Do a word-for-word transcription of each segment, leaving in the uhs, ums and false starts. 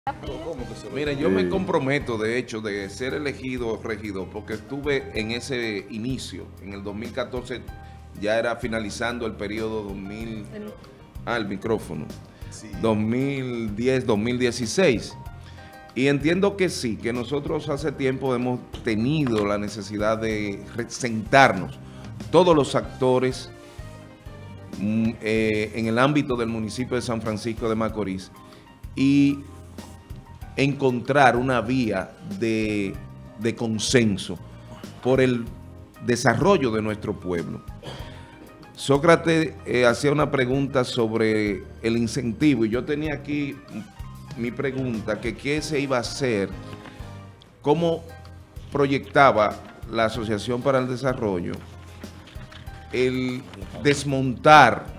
¿Cómo que se va? Mira, yo me comprometo, de hecho, de ser elegido regidor, porque estuve en ese inicio, en el dos mil catorce, ya era finalizando el periodo dos mil, ah, el micrófono, Sí. dos mil diez, dos mil dieciséis. Y entiendo que sí, que nosotros hace tiempo hemos tenido la necesidad de sentarnos, todos los actores mm, eh, en el ámbito del municipio de San Francisco de Macorís, y encontrar una vía de, de consenso por el desarrollo de nuestro pueblo. Sócrates eh, hacía una pregunta sobre el incentivo, y yo tenía aquí mi pregunta, que qué se iba a hacer, cómo proyectaba la Asociación para el Desarrollo el desmontar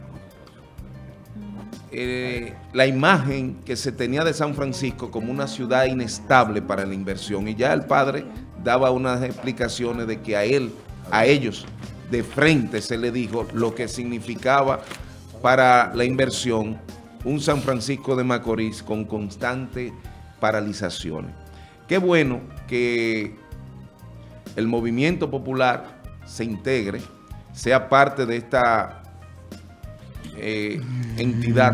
Eh, la imagen que se tenía de San Francisco como una ciudad inestable para la inversión, y ya el padre daba unas explicaciones de que a él, a ellos de frente se le dijo lo que significaba para la inversión un San Francisco de Macorís con constantes paralizaciones. Qué bueno que el movimiento popular se integre, sea parte de esta Eh, entidad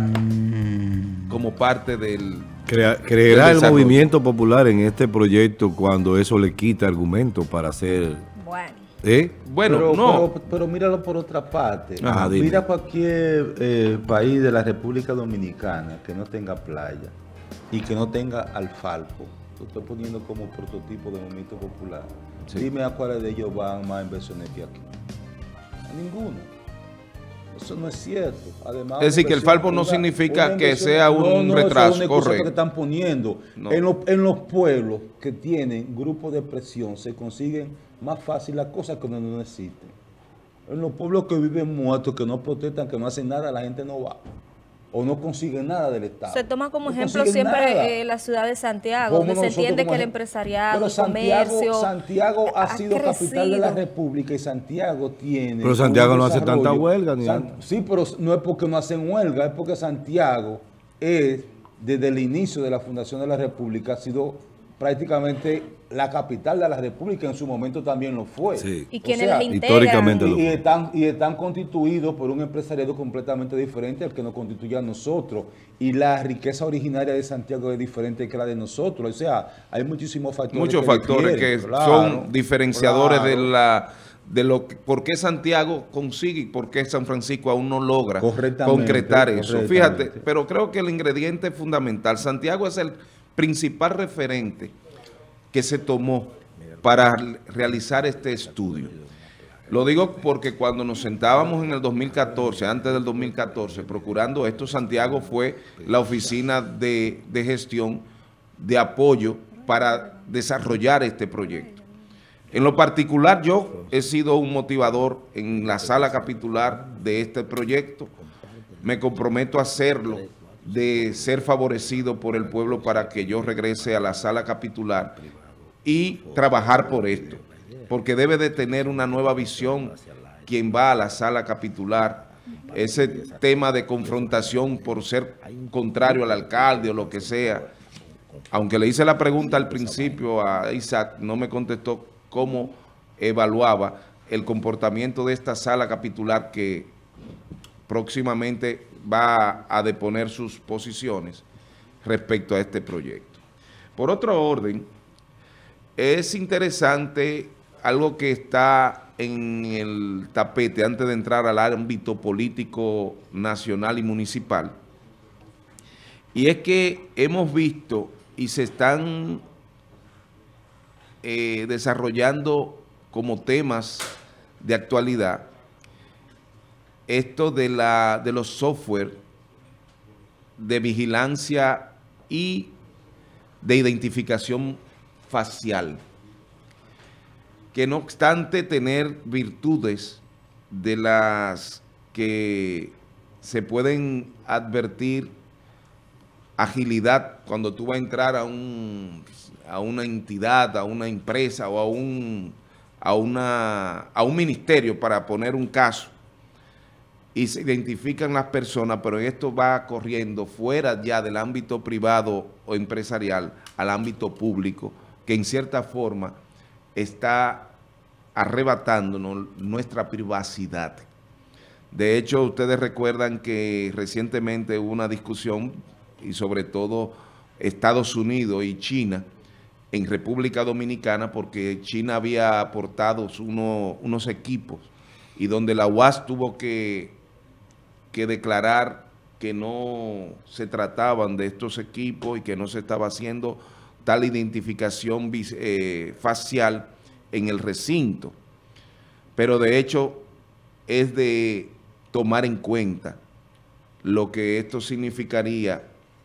como parte del Crea, ¿Creerá del el movimiento popular en este proyecto cuando eso le quita argumentos para hacer? Bueno, ¿Eh? Bueno, pero, no. Pero, pero míralo por otra parte. Ajá, dime. Mira cualquier eh, país de la República Dominicana que no tenga playa y que no tenga alfalfa. Lo estoy poniendo como prototipo de movimiento popular. Sí. Dime a cuáles de ellos van más inversiones que aquí. A ninguno. Eso no es cierto. Además, Es decir, que el falpo no una- significa una que inversión- sea un no, no, retraso, eso es una excusa correcto. que están poniendo. No. En, los, en los pueblos que tienen grupos de presión se consiguen más fácil las cosas que donde no existen. En los pueblos que viven muertos, que no protestan, que no hacen nada, la gente no va. O no consigue nada del Estado. se toma como No ejemplo consiguen nada. siempre eh, la ciudad de Santiago, Como donde se nosotros entiende como que el ejem- empresariado, Pero el Santiago, comercio Santiago ha, ha sido capital de la crecido. República y Santiago tiene... Pero Santiago un no hace desarrollo. tanta huelga, ni San- nada. Sí, pero no es porque no hacen huelga, es porque Santiago es, desde el inicio de la fundación de la República, ha sido prácticamente la capital de la República, en su momento también lo fue. Sí. y O quienes sea, las integran. históricamente lo y, y fue. están, y están constituidos por un empresariado completamente diferente al que nos constituye a nosotros. Y la riqueza originaria de Santiago es diferente que la de nosotros. O sea, hay muchísimos factores. Muchos que factores que difieren. Claro, son diferenciadores claro. de la de lo que, por qué Santiago consigue y por qué San Francisco aún no logra Correctamente, concretar eso. correctamente. Fíjate, pero creo que el ingrediente fundamental, Santiago es el principal referente que se tomó para realizar este estudio. Lo digo porque cuando nos sentábamos en el dos mil catorce, antes del dos mil catorce, procurando esto, Santiago fue la oficina de, de gestión de apoyo para desarrollar este proyecto. En lo particular, yo he sido un motivador en la sala capitular de este proyecto. Me comprometo a hacerlo, de ser favorecido por el pueblo para que yo regrese a la sala capitular y trabajar por esto, porque debe de tener una nueva visión quien va a la sala capitular. Ese tema de confrontación por ser contrario al alcalde o lo que sea, aunque le hice la pregunta al principio a Isaac, no me contestó cómo evaluaba el comportamiento de esta sala capitular que próximamente va a deponer sus posiciones respecto a este proyecto. Por otro orden, es interesante algo que está en el tapete antes de entrar al ámbito político nacional y municipal, y es que hemos visto y se están eh, desarrollando como temas de actualidad esto de, la, de los software de vigilancia y de identificación facial, que no obstante tener virtudes de las que se pueden advertir, agilidad cuando tú vas a entrar a, un, a una entidad, a una empresa o a un, a, una, a un ministerio para poner un caso, y se identifican las personas, pero esto va corriendo fuera ya del ámbito privado o empresarial al ámbito público, que en cierta forma está arrebatándonos nuestra privacidad. De hecho, ustedes recuerdan que recientemente hubo una discusión, y sobre todo Estados Unidos y China, en República Dominicana, porque China había aportado uno, unos equipos, y donde la U A S tuvo que, que declarar que no se trataban de estos equipos y que no se estaba haciendo tal identificación eh, facial en el recinto. Pero de hecho es de tomar en cuenta lo que esto significaría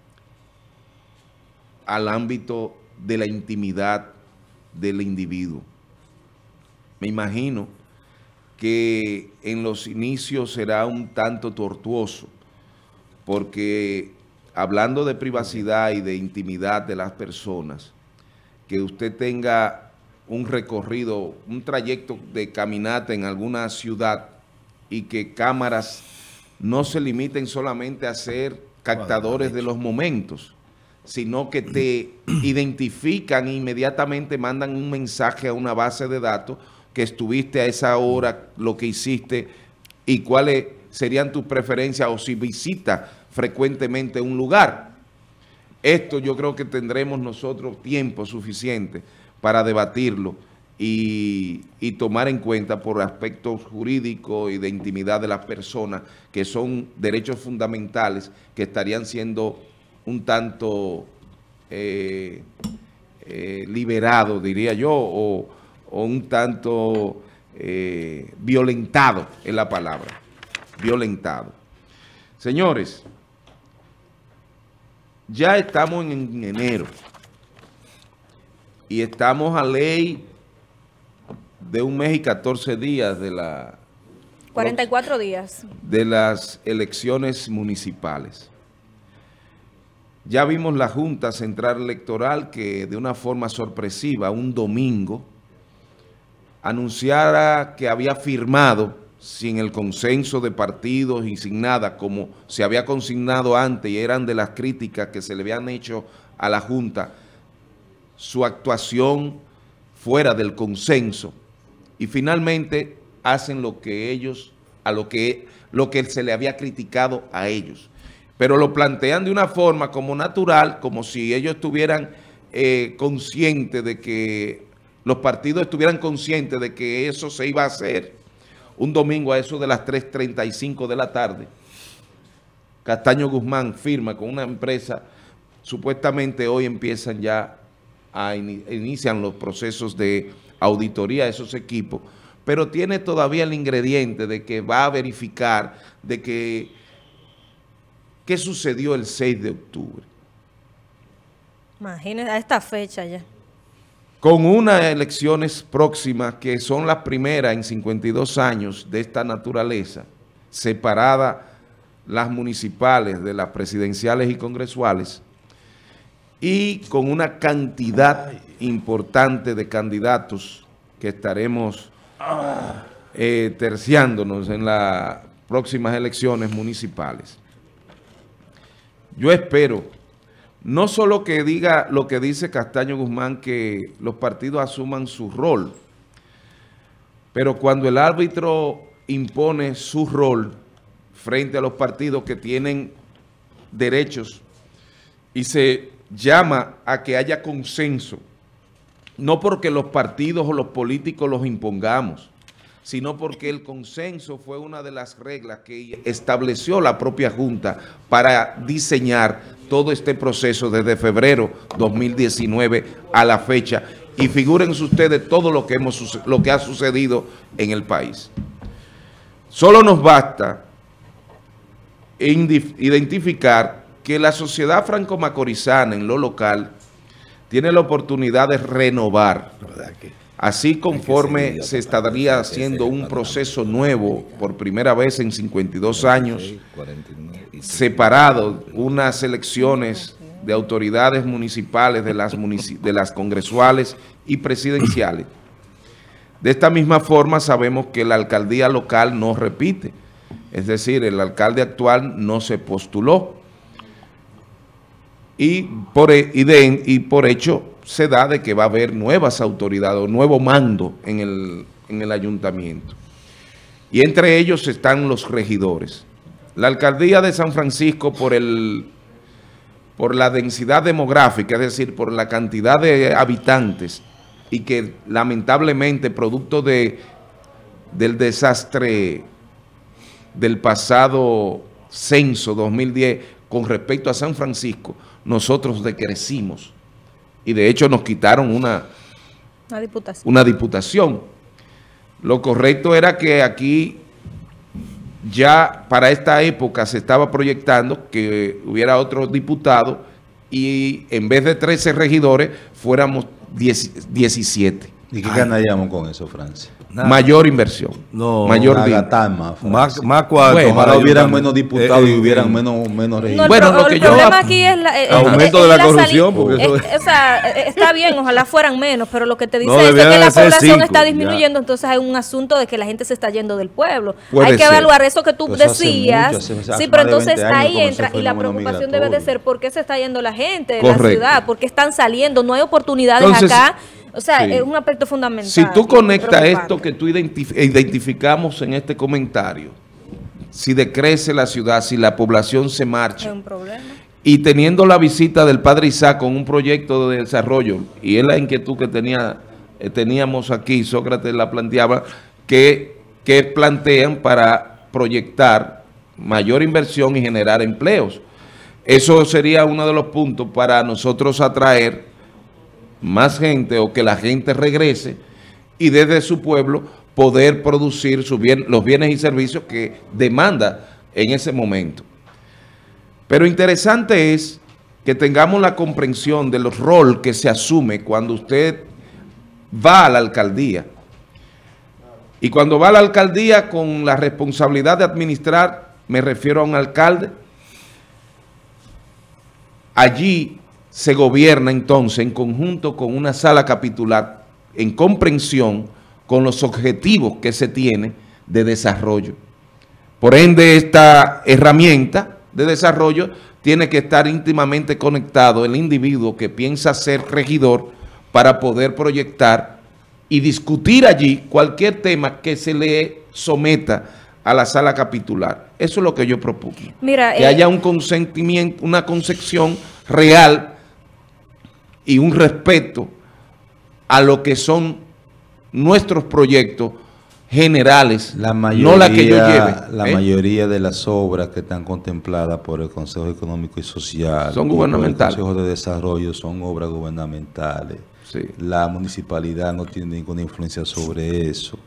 al ámbito de la intimidad del individuo. Me imagino que en los inicios será un tanto tortuoso, porque hablando de privacidad y de intimidad de las personas, que usted tenga un recorrido, un trayecto de caminata en alguna ciudad y que cámaras no se limiten solamente a ser captadores de los momentos, sino que te identifican e inmediatamente mandan un mensaje a una base de datos que estuviste a esa hora, lo que hiciste y cuáles serían tus preferencias o si visitas frecuentemente un lugar. Esto yo creo que tendremos nosotros tiempo suficiente para debatirlo y, y tomar en cuenta por aspectos jurídicos y de intimidad de las personas, que son derechos fundamentales que estarían siendo un tanto eh, eh, liberados, diría yo, o, o un tanto eh, violentado es la palabra, violentado. Señores, ya estamos en, en enero y estamos a ley de un mes y catorce días de la cuarenta y cuatro días de las elecciones municipales. Ya vimos la Junta Central Electoral que de una forma sorpresiva, un domingo, anunciara que había firmado sin el consenso de partidos y sin nada, como se había consignado antes y eran de las críticas que se le habían hecho a la Junta, su actuación fuera del consenso, y finalmente hacen lo que ellos, a lo que, lo que se le había criticado a ellos. Pero lo plantean de una forma como natural, como si ellos estuvieran eh, conscientes de que, los partidos estuvieran conscientes de que eso se iba a hacer. Un domingo a eso de las tres treinta y cinco de la tarde, Castaño Guzmán firma con una empresa, supuestamente hoy empiezan ya, a in, inician los procesos de auditoría de esos equipos, pero tiene todavía el ingrediente de que va a verificar de que qué sucedió el seis de octubre. Imagínense, a esta fecha ya. Con unas elecciones próximas que son las primeras en cincuenta y dos años de esta naturaleza, separadas las municipales de las presidenciales y congresuales, y con una cantidad importante de candidatos que estaremos eh, terciándonos en las próximas elecciones municipales. Yo espero, no solo que diga lo que dice Castaño Guzmán, que los partidos asuman su rol, pero cuando el árbitro impone su rol frente a los partidos que tienen derechos y se llama a que haya consenso, no porque los partidos o los políticos los impongamos, sino porque el consenso fue una de las reglas que estableció la propia Junta para diseñar todo este proceso desde febrero dos mil diecinueve a la fecha. Y figúrense ustedes todo lo que, hemos, lo que ha sucedido en el país. Solo nos basta identificar que la sociedad franco-macorizana en lo local tiene la oportunidad de renovar, así conforme se estaría haciendo un proceso nuevo por primera vez en cincuenta y dos años, separado unas elecciones de autoridades municipales de las, munici de las congresuales y presidenciales. De esta misma forma sabemos que la alcaldía local no repite. Es decir, el alcalde actual no se postuló y por, y de, y por hecho se da de que va a haber nuevas autoridades o nuevo mando en el, en el ayuntamiento. Y entre ellos están los regidores. La alcaldía de San Francisco, por, el, por la densidad demográfica, es decir, por la cantidad de habitantes, y que lamentablemente producto de, del desastre del pasado censo dos mil diez con respecto a San Francisco, nosotros decrecimos y de hecho nos quitaron una, Una diputación. una diputación. Lo correcto era que aquí ya para esta época se estaba proyectando que hubiera otro diputado y en vez de trece regidores fuéramos diecisiete. ¿Y qué ganaríamos con eso, Francia? Nada. Mayor inversión. No, mayor Una di- gatama, Francia. Más, más cuarto. Bueno, para Ojalá hubieran ayudarme. menos diputados Eh, y hubieran eh, menos, menos No, el, regidores. Bueno, pro- lo que el yo- problema aquí es la, eh, Aumento eh, de la es corrupción, sali- porque eso- es- o sea, eh, está bien, ojalá fueran menos, pero lo que te dice No, es de debían que de la ser población cinco, está ya. disminuyendo, entonces hay un asunto de que la gente se está yendo del pueblo. Puede hay que ser. evaluar eso que tú Pues eso hace decías. mucho, hace- hace sí, más pero de entonces veinte años ahí comenzó entra, el y la fenómeno preocupación debe de migratorio. ser por qué se está yendo la gente de Correcto. la ciudad, por qué están saliendo, no hay oportunidades Entonces, acá. O sea, sí. es un aspecto fundamental. Si tú conectas preocupante. esto que tú identif- identificamos en este comentario, si decrece la ciudad, si la población se Es marcha, un problema. y teniendo la visita del padre Isaac con un proyecto de desarrollo, y es la inquietud que tenía, eh, teníamos aquí, Sócrates la planteaba, que, que plantean para proyectar mayor inversión y generar empleos. Eso sería uno de los puntos para nosotros atraer más gente o que la gente regrese y desde su pueblo poder producir su bien, los bienes y servicios que demanda en ese momento. Pero interesante es que tengamos la comprensión del rol que se asume cuando usted va a la alcaldía. Y cuando va a la alcaldía con la responsabilidad de administrar, me refiero a un alcalde, allí se gobierna entonces en conjunto con una sala capitular en comprensión con los objetivos que se tiene de desarrollo. Por ende, esta herramienta de desarrollo tiene que estar íntimamente conectado el individuo que piensa ser regidor para poder proyectar y discutir allí cualquier tema que se le someta a la sala capitular. Eso es lo que yo propongo. Mira, que eh, haya un consentimiento, una concepción real y un respeto a lo que son nuestros proyectos generales, La mayoría, no la que yo lleve. la ¿eh? mayoría de las obras que están contempladas por el Consejo Económico y Social Son y por gubernamentales. el Consejo de Desarrollo son obras gubernamentales. Sí. La municipalidad no tiene ninguna influencia sobre eso.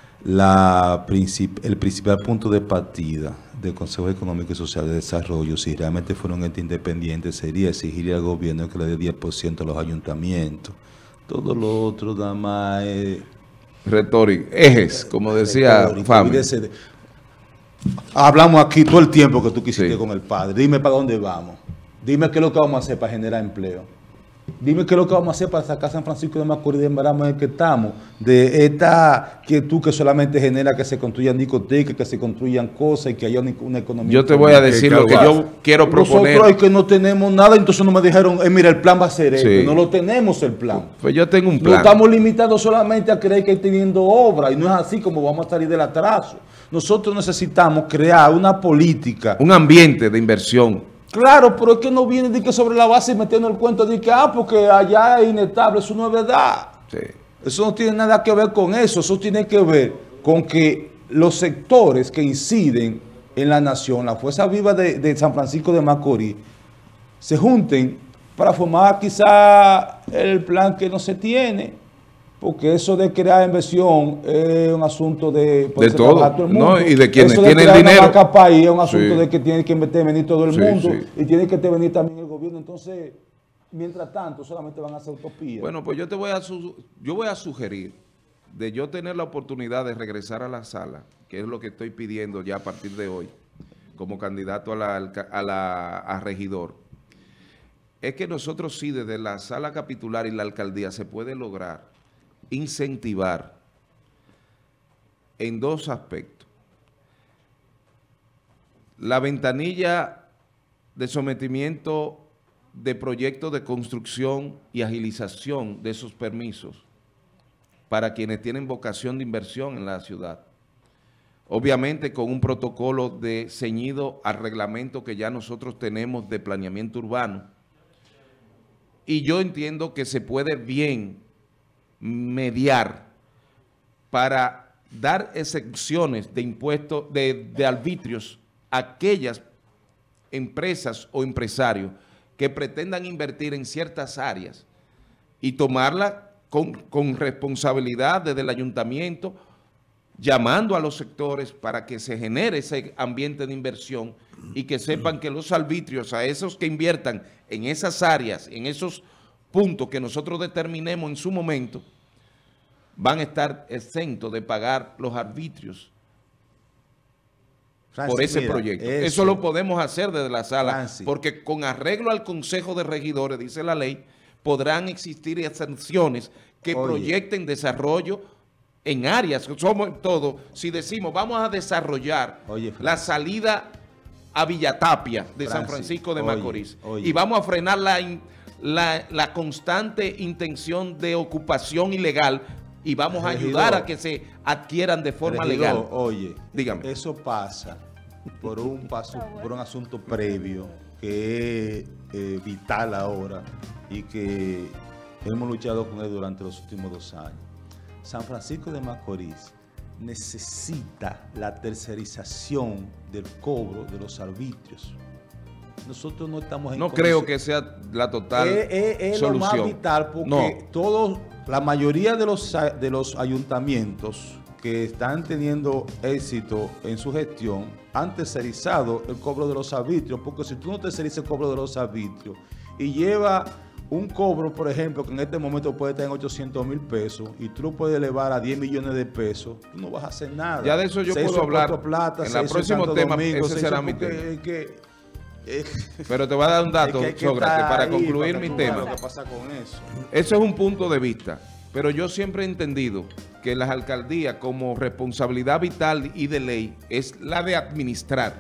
La princip- el principal punto de partida del Consejo Económico y Social de Desarrollo, si realmente fuera un ente independiente, sería exigirle al gobierno que le dé diez por ciento a los ayuntamientos. Todo lo otro nada más es Retórica, ejes, como decía retórica. Fami. Olvídese de- Hablamos aquí todo el tiempo que tú quisiste Sí. con el padre. Dime para dónde vamos. Dime qué es lo que vamos a hacer para generar empleo. Dime qué es lo que vamos a hacer para sacar a San Francisco de Macorís de Maramo en el que estamos. De esta quietud que solamente genera que se construyan discotecas, que se construyan cosas y que haya una, una economía. Yo te voy a decir lo que yo quiero proponer. Nosotros es que no tenemos nada, entonces no me dijeron, eh, mira, el plan va a ser esto. Sí. No lo tenemos el plan. Pues yo tengo un No plan. estamos limitados solamente a creer que hay teniendo obra y no es así como vamos a salir del atraso. Nosotros necesitamos crear una política. Un ambiente de inversión. Claro, pero es que no viene de que sobre la base metiendo el cuento de que, ah, porque allá es inestable, eso no es verdad. Sí. Eso no tiene nada que ver con eso, eso tiene que ver con que los sectores que inciden en la nación, la fuerza viva de, de San Francisco de Macorís, se junten para formar quizá el plan que no se tiene, porque eso de crear inversión es un asunto de... puede De ser todo, trabajar el ¿no? mundo. Y de quienes Eso tienen crear una dinero. marca país es un asunto Sí. de que tiene que intervenir todo el Sí, mundo sí. y tiene que intervenir también el gobierno. Entonces, mientras tanto, solamente van a hacer utopías. Bueno, pues yo te voy a su- yo voy a sugerir de yo tener la oportunidad de regresar a la sala, que es lo que estoy pidiendo ya a partir de hoy, como candidato a la, alca- a la a regidor, es que nosotros sí desde la sala capitular y la alcaldía se puede lograr incentivar en dos aspectos. la ventanilla de sometimiento de proyectos de construcción y agilización de esos permisos para quienes tienen vocación de inversión en la ciudad. Obviamente con un protocolo de ceñido al reglamento que ya nosotros tenemos de planeamiento urbano. Y yo entiendo que se puede bien mediar para dar exenciones de impuestos, de, de arbitrios a aquellas empresas o empresarios que pretendan invertir en ciertas áreas y tomarla con, con responsabilidad desde el ayuntamiento, llamando a los sectores para que se genere ese ambiente de inversión y que sepan que los arbitrios a esos que inviertan en esas áreas, en esos puntos que nosotros determinemos en su momento, van a estar exentos de pagar los arbitrios Francis, por ese mira, proyecto. eso, eso lo podemos hacer desde la sala, Francis, porque con arreglo al Consejo de Regidores, dice la ley, podrán existir exenciones que Oye. proyecten desarrollo en áreas, somos todo, si decimos vamos a desarrollar Oye, la salida a Villatapia de Francis, San Francisco de oye, Macorís oye. y vamos a frenar la, in- la, la constante intención de ocupación ilegal y vamos a Regidor, ayudar a que se adquieran de forma Regidor, legal. Oye, Dígame. eso pasa por un paso, por un asunto previo que es eh, vital ahora y que hemos luchado con él durante los últimos dos años. San Francisco de Macorís necesita la tercerización del cobro de los arbitrios. Nosotros no estamos en No creo condición- que sea la total es, es- es lo solución. más vital porque No. todos, la mayoría de los, a- de los ayuntamientos que están teniendo éxito en su gestión han tercerizado el cobro de los arbitrios, porque si tú no tercerizas el cobro de los arbitrios y lleva un cobro, por ejemplo, que en este momento puede estar en ochocientos mil pesos y tú lo puedes elevar a diez millones de pesos, tú no vas a hacer nada. Ya de eso yo Se puedo hizo en hablar. Puerto Plata, En se el hizo próximo Santo tema, Domingo, ese se será hizo mi porque- tema. que- eh, Pero te voy a dar un dato, es que hay que Sócrates, estar para ahí concluir para mi que tú veas tema. lo que pasa con eso. Eso es un punto de vista, pero yo siempre he entendido que las alcaldías como responsabilidad vital y de ley es la de administrar.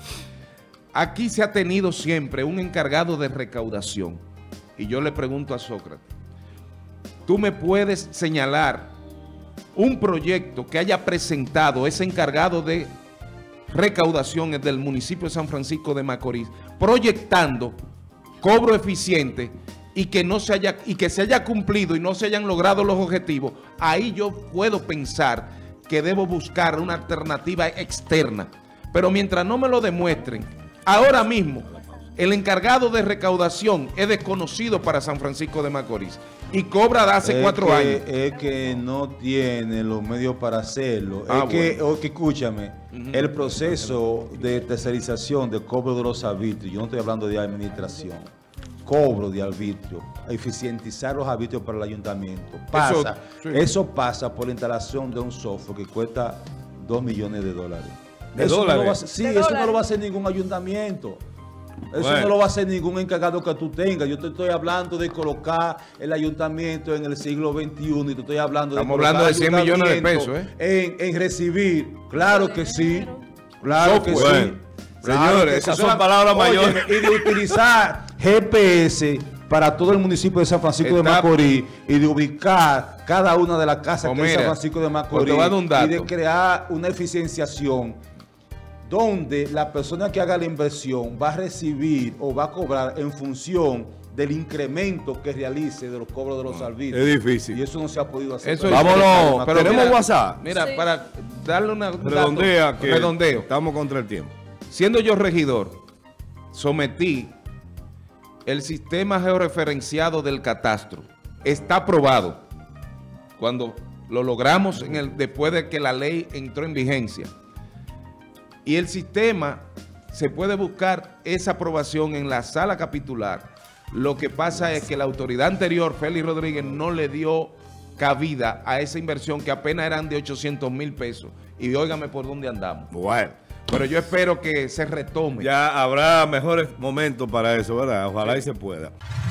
Aquí se ha tenido siempre un encargado de recaudación y yo le pregunto a Sócrates, ¿tú me puedes señalar un proyecto que haya presentado ese encargado de recaudación del municipio de San Francisco de Macorís, proyectando cobro eficiente y que no se haya y que se haya cumplido y no se hayan logrado los objetivos? Ahí yo puedo pensar que debo buscar una alternativa externa. Pero mientras no me lo demuestren, ahora mismo el encargado de recaudación es desconocido para San Francisco de Macorís y cobra de hace Es cuatro que- años. Es que no tiene los medios para hacerlo. Ah, es que, bueno. o que escúchame, el proceso de tercerización de cobro de los arbitrios, yo no estoy hablando de administración, cobro de arbitrio, eficientizar los arbitrios para el ayuntamiento. Pasa, sí. eso pasa por la instalación de un software que cuesta dos millones de dólares. ¿De Eso no dólares? lo va a hacer- sí, ¿De eso no dólares? lo va a hacer ningún ayuntamiento. Eso Bueno. no lo va a hacer ningún encargado que tú tengas. Yo te estoy hablando de colocar el ayuntamiento en el siglo veintiuno y te estoy hablando Estamos de hablando de cien colocar millones de ayuntamiento pesos, ¿eh? en, en recibir. Claro que sí. Claro que Bueno, sí. Claro señores, que esas sí. son palabras Óyeme, mayores. Y de utilizar G P S para todo el municipio de San Francisco de Está- Macorís y de ubicar cada una de las casas Pues que es San mira, Francisco de pues Macorís te voy a dar un dato. y de crear una eficienciación donde la persona que haga la inversión va a recibir o va a cobrar en función del incremento que realice de los cobros de los arbitrios. Es difícil. Y eso no se ha podido hacer. Eso es Vámonos, Pero pero tenemos mira, WhatsApp. Mira, Sí. para darle una un dato, Redondea que redondeo. estamos contra el tiempo. Siendo yo regidor, sometí el sistema georreferenciado del catastro. Está aprobado. Cuando lo logramos en el, después de que la ley entró en vigencia. Y el sistema, se puede buscar esa aprobación en la sala capitular. Lo que pasa es que la autoridad anterior, Félix Rodríguez, no le dio cabida a esa inversión que apenas eran de ochocientos mil pesos. Y óigame por dónde andamos. Bueno, Pero yo espero que se retome. ya habrá mejores momentos para eso, ¿verdad? Ojalá y se pueda.